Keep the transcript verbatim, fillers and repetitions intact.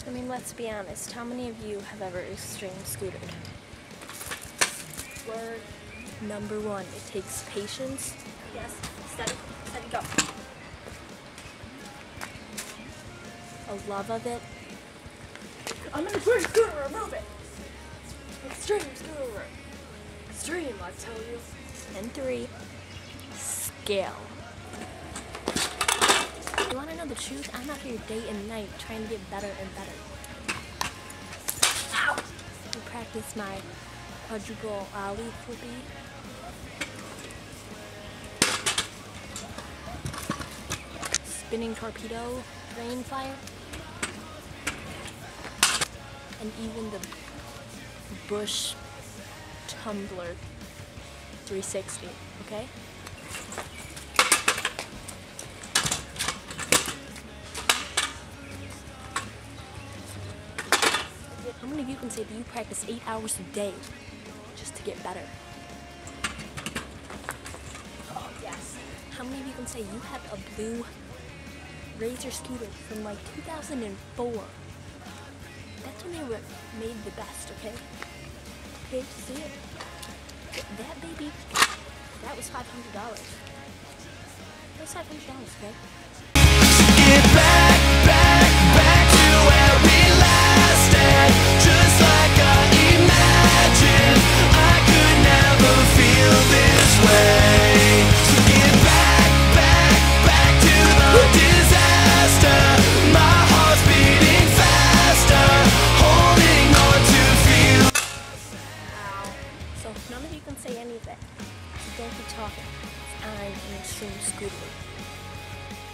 I mean, let's be honest. How many of you have ever extreme scootered? Word number one, it takes patience. Yes, steady, steady, go. A love of it. I'm an extreme scooter, move it. Extreme scooter. Extreme, I tell you. And three, scale. You want to know the truth? I'm out here day and night trying to get better and better. Ow! I practice my quadruple ollie flippy. Spinning torpedo, rain fire. And even the Bush tumbler three sixty, okay? How many of you can say that you practice eight hours a day just to get better? Oh, yes. How many of you can say you have a blue Razor scooter from like two thousand four? That's when they were made the best, okay? Okay, see it? That baby, that was five hundred dollars. That was five hundred dollars, okay? Get back, back, back to where we last at. Just like I imagined, I could never feel this way. So get back, back, back to the disaster. My heart's beating faster, holding on to feel. So none of you can say anything. So don't be talking. I'm an extreme scooter.